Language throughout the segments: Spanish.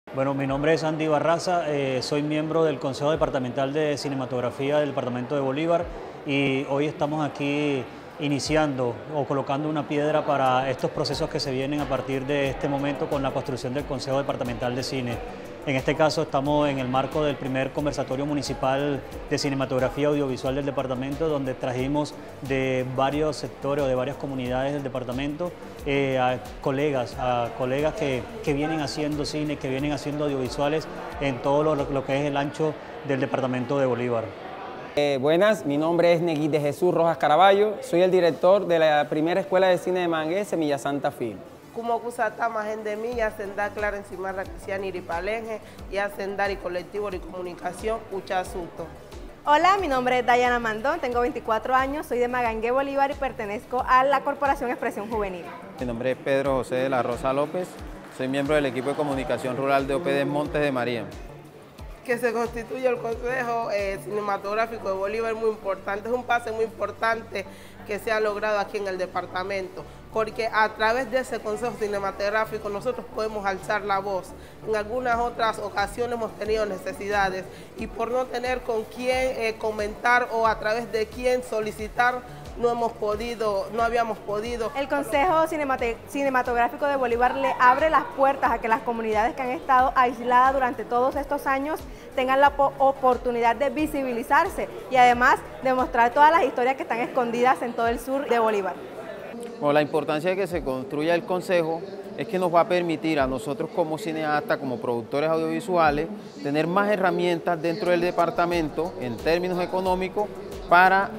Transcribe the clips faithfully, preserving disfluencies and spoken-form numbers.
Bueno, mi nombre es Andy Barraza, eh, soy miembro del Consejo Departamental de Cinematografía del Departamento de Bolívar y hoy estamos aquí iniciando o colocando una piedra para estos procesos que se vienen a partir de este momento con la construcción del Consejo Departamental de Cine. En este caso estamos en el marco del primer conversatorio municipal de cinematografía audiovisual del departamento, donde trajimos de varios sectores o de varias comunidades del departamento eh, a colegas, a colegas que, que vienen haciendo cine, que vienen haciendo audiovisuales en todo lo, lo que es el ancho del departamento de Bolívar. Eh, buenas, mi nombre es Neguí de Jesús Rojas Caraballo, soy el director de la primera escuela de cine de Mangué, Semilla Santa Film. Como kusatama gente mía, senda clara encima de Cristian Iripalenje y ascendar y colectivo de comunicación Uchasuto. Hola, mi nombre es Dayana Mandón, tengo veinticuatro años, soy de Magangué, Bolívar y pertenezco a la Corporación Expresión Juvenil. Mi nombre es Pedro José de la Rosa López, soy miembro del equipo de comunicación rural de O P D Montes de María. Que se constituye el Consejo eh, Cinematográfico de Bolívar es muy importante, es un pase muy importante que se ha logrado aquí en el departamento, porque a través de ese Consejo Cinematográfico nosotros podemos alzar la voz. En algunas otras ocasiones hemos tenido necesidades y por no tener con quién eh, comentar o a través de quién solicitar, no hemos podido, no habíamos podido. El Consejo Cinematográfico de Bolívar le abre las puertas a que las comunidades que han estado aisladas durante todos estos años tengan la oportunidad de visibilizarse y además de mostrar todas las historias que están escondidas en todo el sur de Bolívar. Bueno, la importancia de que se construya el Consejo es que nos va a permitir a nosotros como cineastas, como productores audiovisuales, tener más herramientas dentro del departamento en términos económicos para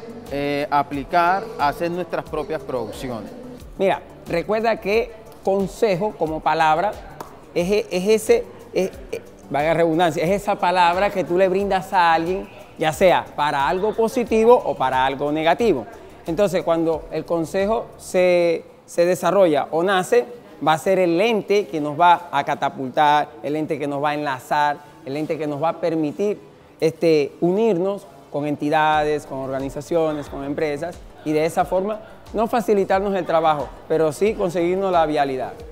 eh, aplicar, hacer nuestras propias producciones. Mira, recuerda que consejo como palabra es, es ese, es, es, valga redundancia, es esa palabra que tú le brindas a alguien, ya sea para algo positivo o para algo negativo. Entonces, cuando el consejo se, se desarrolla o nace, va a ser el ente que nos va a catapultar, el ente que nos va a enlazar, el ente que nos va a permitir este, unirnos con entidades, con organizaciones, con empresas y de esa forma no facilitarnos el trabajo, pero sí conseguirnos la vialidad.